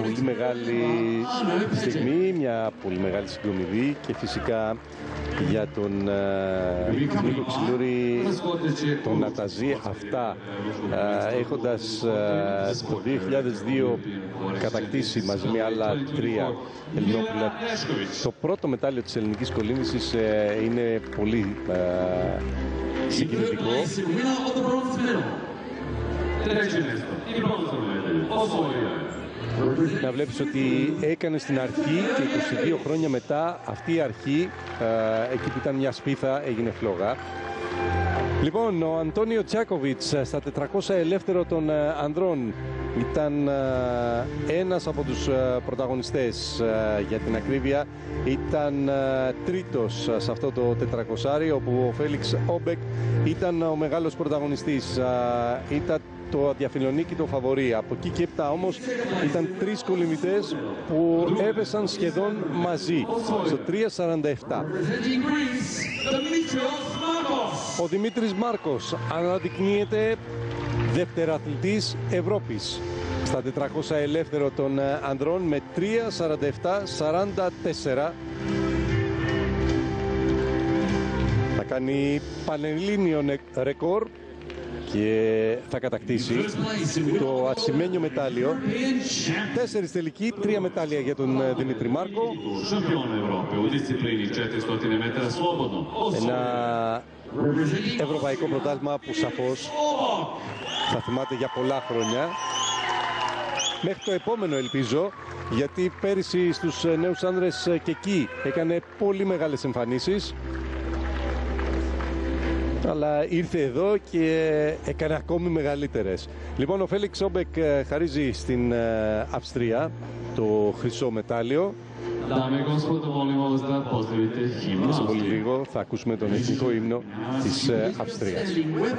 πολύ μεγάλη στιγμή, μια πολύ μεγάλη συγκομιδή και φυσικά για τον Νίκο Ξυλούρη τον να τα ζει αυτά έχοντας το 2002 κατακτήσει μαζί με άλλα 3 Ελληνόπουλα το πρώτο μετάλλιο της ελληνικής κολύμβησης είναι πολύ συγκινητικό. Να βλέπεις ότι έκανε στην αρχή και 22 χρόνια μετά αυτή η αρχή εκεί που ήταν μια σπίθα έγινε φλόγα. Λοιπόν, ο Αντώνιο Τσιάκοβιτς στα 400 ελεύθερο των ανδρών ήταν ένας από τους πρωταγωνιστές, για την ακρίβεια ήταν τρίτος σε αυτό το 400, όπου ο Φέλιξ Όμπεκ ήταν ο μεγάλος πρωταγωνιστής, ήταν το αδιαφιλονίκη το φαβορί. Από εκεί και έπειτα όμως ήταν τρεις κολυμβητές που έπεσαν σχεδόν μαζί στο 3.47. Ο Δημήτρης Μάρκος αναδεικνύεται δευτεραθλητής Ευρώπης στα 400 ελεύθερο των ανδρών με 3.47.44. Θα κάνει πανελλήνιο ρεκόρ και θα κατακτήσει το ασημένιο μετάλλιο. 4 τελικοί, 3 μετάλλια για τον Δημήτρη Μάρκο. Ένα ευρωπαϊκό πρωτάθλημα που σαφώς θα θυμάται για πολλά χρόνια. Μέχρι το επόμενο ελπίζω, γιατί πέρυσι στους νέους άνδρες και εκεί έκανε πολύ μεγάλες εμφανίσεις. Αλλά ήρθε εδώ και έκανε ακόμη μεγαλύτερες. Λοιπόν, ο Φέλιξ Όμπεκ χαρίζει στην Αυστρία το χρυσό μετάλλιο. Και σε πολύ λίγο θα ακούσουμε τον εθνικό ύμνο της Αυστρίας.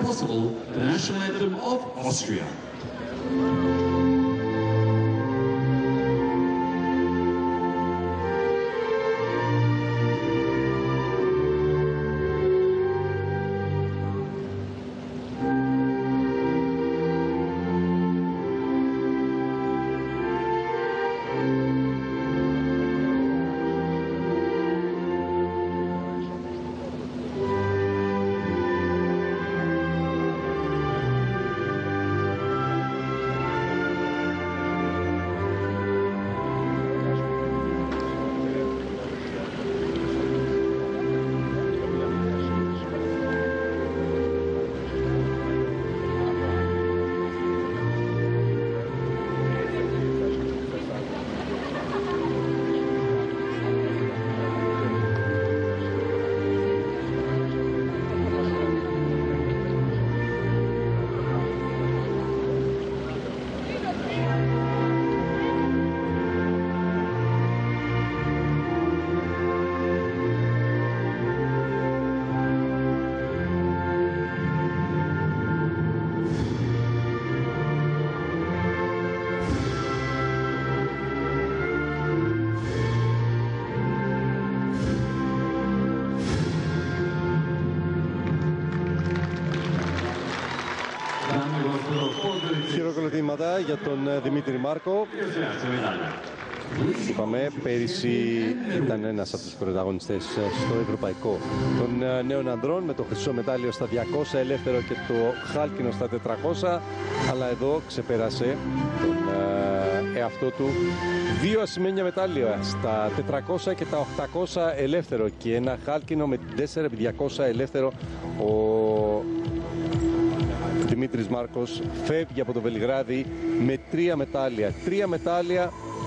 Χειροκροτήματα για τον Δημήτρη Μάρκο. Είπαμε, πέρυσι ήταν ένας από τους πρωταγωνιστές στο ευρωπαϊκό των νέων ανδρών με το χρυσό μετάλλιο στα 200 ελεύθερο και το χάλκινο στα 400, αλλά εδώ ξεπέρασε τον εαυτό του. 2 ασημένια μετάλλια στα 400 και τα 800 ελεύθερο και ένα χάλκινο με 4x200 ελεύθερο. Ο Δημήτρης Μάρκος φεύγει από το Βελιγράδι με 3 μετάλλια. 3 μετάλλια